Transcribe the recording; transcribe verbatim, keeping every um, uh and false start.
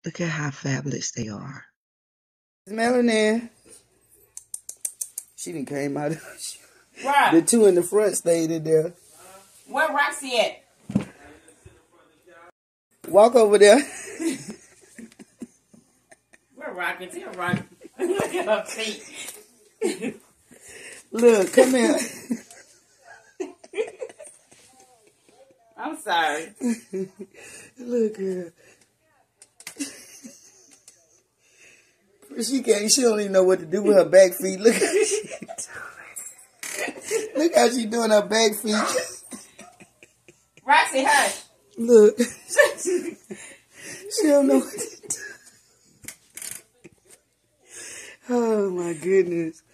Look at how fabulous they are. Melanin. She done came out. Right. The two in the front stayed in there. Where Roxy at? Walk over there. Where Rocky? Tell Rocky. Look at her feet. Look, come here. I'm sorry. Look at her. She can't, she don't even know what to do with her back feet. Look how she Look how she doing her back feet. Roxy, hush. Look. She don't know what to do. Oh my goodness.